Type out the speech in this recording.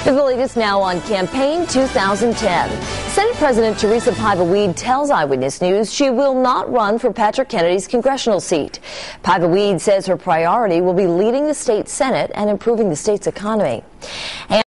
The latest now on Campaign 2010. Senate President Teresa Paiva-Weed tells Eyewitness News she will not run for Patrick Kennedy's congressional seat. Paiva-Weed says her priority will be leading the state Senate and improving the state's economy.